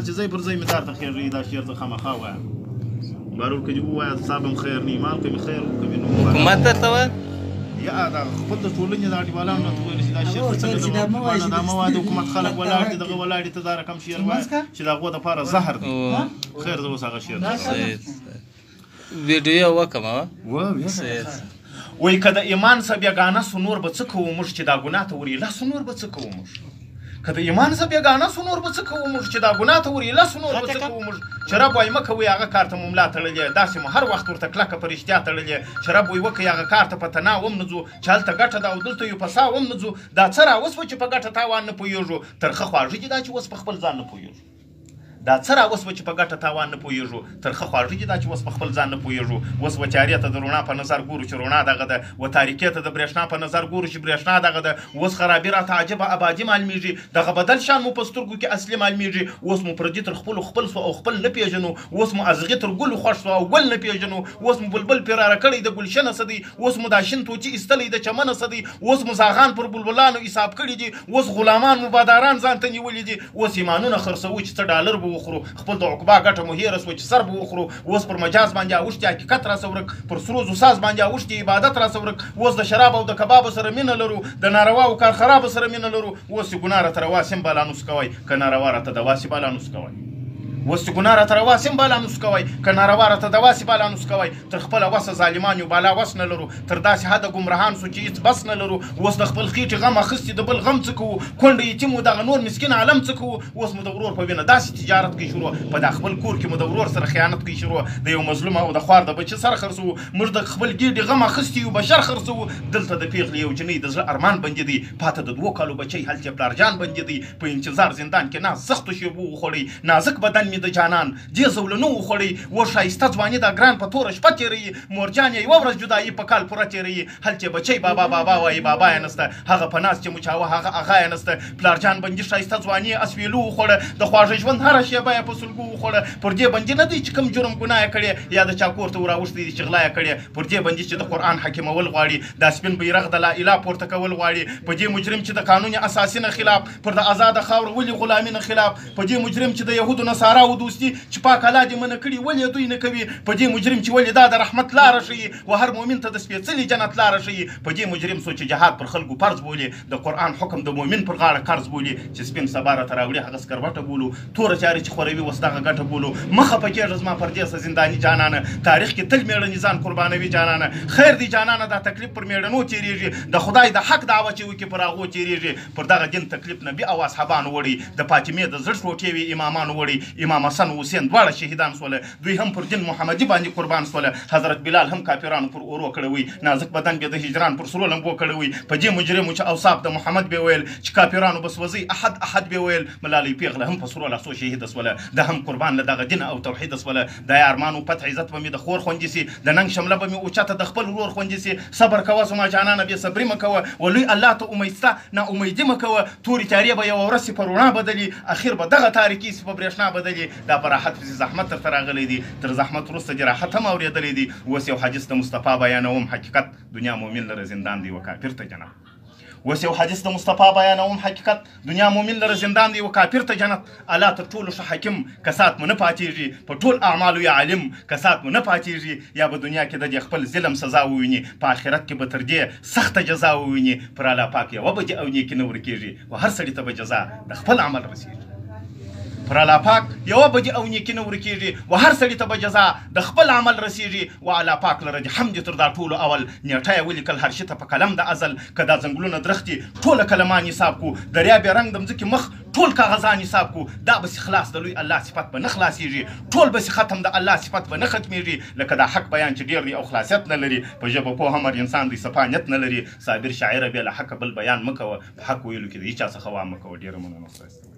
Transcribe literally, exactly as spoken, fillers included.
ایمان چې ځای پر ځای مې درته خېږي دا شعر زه خامخا وایم بهلول که دې ووایه صاحب هم خیر نه ایمان که مې خیر که مې نه حکومت درته ویل یا دا خپل د ټولنې د انډیوالانو راته ویل چې دا شعر څنګه دا مه وایه د حکومت خلک ولاړ دي دغه ولاړ دي ته دا رقم شعر وایه چې د هغو دپاره زهر دی خیر زه اوس هغه شعر ویډیو وکړم وایي که د ایمان څه بېګانه سو نور به څه کوو موږ چې دا ګناه ته ور ایله سو نور به څه کوو موږ که د ایمان څه بېګانه سو نور به څه کوو موږ چې دا ګناه ته ور ایله سو نور به څه کوو موږ چې رب وایي مه کوئ هغه کار ته مو ملا تړلې داسې مو هر وخت ورته کلکه په رښتیا تړلې چې رب وایي وکئ هغه کار ته په تنا هم نه ځو چې هلته ګټه ده او دلته یو په سا هم نه ځو دا څه راوسوه چې په ګټه تاوان نه پوهېږو ترخه خواږه دي دا چې اوس په خپل ځان نه پوهېږو دا څه راوسوه چې په ګټه تاوان نه پوهېږو ترخه خواږه دي دا چې اوس په خپل ځان نه پوهېږو اوس و تیارې ته د رڼا په نظر ګورو چې رڼا دغه ده و تاریکۍ ته د برېښنا په نظر ګورو چې برېښنا دغه ده اوس خرابي راته عجبه ابادي معلومېږي دغه بدل شان مو په سترګو کې اصلي معلومېږي اوس مو پردي تر خپلو خپل سو او خپل نه پېژنو اوس مو ازغي تر ګلو خوښ سو او ګل نه پېژنو اوس مو بلبل پراره کړی د ګلشنه څه دی اوس مو دا شین توتي ایستلی د چمنه څه دی اوس مو زاغان پر بلبلانو حساب کړي دي اوس غلامان مو باداران ځان ته نیولي دي اوس ایمانونه خرڅوو چې څه ډالر به وخورو خپل د عقبا ګټه مو هېره سوه چې سر به وخورو اوس پر مجاز باندې اوښتي حقیقت راڅه ورک پر سروزو ساز باندې اوښتي عبادت راڅه ورک اوس د شراب او د کبابو سره مینه لرو د نارواو کار خرابو سره مینه لرو اوس چې ګناه راته روا سم بالانوس کوئ که ناروا راته دوا سي بالانوس کوئ اوس چې ګناه راته روا سم بالانوس کوئ که ناروا راته دوا سي بالانوس کوئ تر خپله وسه ظالمان یو بالا وس نه لرو تر داسې حده ګمراهان سو چې هېڅ بس نه لرو اوس د خپل خېټې غم اخیستي د بل غم څه کوو کونډه یتیم و دغه نور مسکین عالم څه کوو اوس مو د ورور په وینه داسې تجارت کوي شروع په دا خپل کور کې مو د ورور سره خیانت کوي شروع د یو مظلوم او د خوار د بچي سر خرڅوو موږ د خپل ګېډې غم اخیستي یو بشر خرڅوو دلته د پېغلې یو جنۍ د زړه ارمان بندي دی پاته د دوو کالو بچی هلته یې پلارجان بندي دی په انتظار زندان کې ناز سختو شېبو وخوړی نازک بدن مې د جانان دې زولنو وخوړی و ښایسته ځواني دا ګران په توره شپه تېروي مورجان یې یوه ورځ جدایي په کال پوره تېروي هلته بچی بابا بابا وایي بابا یې نسته هغه په ناز چې مچاوه هغه اغا یې نسته پلارجان بندي ښایسته ځواني یې اسویلو وخوړه د خواږه ژوند هره شېبه یې په سلګو وخوړه پر دې بندي نه دی چې کوم جرم ګناه یې کړې یا د چا کور ته وراوښتی دي چې غلا یې کړې پر دې بندي چې د قرآن حاکمول غواړي دا سپین بیرغ د لا اله پورته کول غواړي په دې مجرم چې د قانون اساسي نه خلاف پر د آزاده خاوره ولې غلامي نه خلاف په دې مجرم چې د یهودو نصاراو دوستي چې پاک الله دې منع کړي ولې دوی نه کوي په دې مجرم چې ولې دا د رحمت لاره ښیي و هر مؤمن ته د سپېڅلي جنت لاره ښیي په دې مجرم څو چې جهاد پر خلکو فرض بولي د قرآن حکم د مؤمن پر غاړه قرض بولي چې سپین سبا راته راوړي هغه سکروټه بولو توره چارې چې خوروي اوس دغه ګټه بولو مه خفه کېږه زما پردېسه زنداني جانانه تاریخ کې تل مېړني ځان قربانوي جانانه خیر دی جانانه دا تکلیف پر مېړنو تېرېږي د خدای د حق دعوه چې وکړي پر هغو تېرېږي پر دغه دین تکلیف نبي او اصحابانو وړي د فاطمې د زړه ټوټې وي امامانو وړي امام حسن و حسین دواړه شهیدان سوله دوی هم پر دین محمدي باندې قربان سوله حضرت بلال هم کافرانو پر اورو کړی وي نازک بدن به د هجران پر سرو لمبو کړی وي په دې مجرمو چې اوصاف د محمد به ویل چې کافرانو بس وځي احد احد به ویل ملالۍ پیغله هم په سرو لاسو شهیده سوله د هم قربان له دغه دین او توحید سوله د ارمان او فتح عزت به مې د خور خوندې سي د ننګ شمله به مې اوچته د خپل ورور خوندې سي صبر کوه زما جانانه بې صبري مه کوه ولوی الله ته امید سته نا امیدي مه کوه تورې تیارې به یوه ورځ سي په رڼا بدلي اخر به دغه تاریکي سي په برېښنا بدلي دا په راحت پسې زحمت درته راغلی دی تر زحمت وروسته دې راحت هم اورېدلی دی اوس یو حدیث د مصطفی بیانوم حقیقت دنیا مؤمن لره زندان دی و کافر ته جنت اوس یو حدیث د مصطفی بیانوم حقیقت دنیا مؤمن لره زندان دی و کافر ته جنت الله تر ټولو ښه حکیم کسات مو نه پاتېږي په ټول اعمالو یې عالم کسات مو نه پاتېږي یا به دنیا کې د دې خپل ظلم سزا وویني په آخرت کې به تر دې سخته جزا وویني پر الله پاک یوه بجې او نیکي نه ورکېږي و هر سړي ته به جزا د خپل عمل رسېږي پر الله پاک یوه بجې او نیکي نه ورکېږي و هر سړي ته به جزا د خپل عمل رسېږي و الله پاک لره د حمد تر دا ټولو اول نیټه یې ولیکل هر شي ته په قلم د ازل که دا ځنګلونه درختي ټوله کلمان حساب کو دریاب یې رنګ د مځکې مخ ټول کاغذان حساب کو دا بسې خلاص د لوی الله صفت به نه خلاصېږي ټول بسې ختم د الله صفت به نه ختمېږي لکه دا حق بیان چې ډېر دی او خلاصیت نه لري په ژبه پوه هر انسان دی صفانیت نه لري صابر شاعره بې له حقه بل بیان مه کوه په حق ویلو کې د هېچا څخه وا مه کوه ډېره مننه ستاسو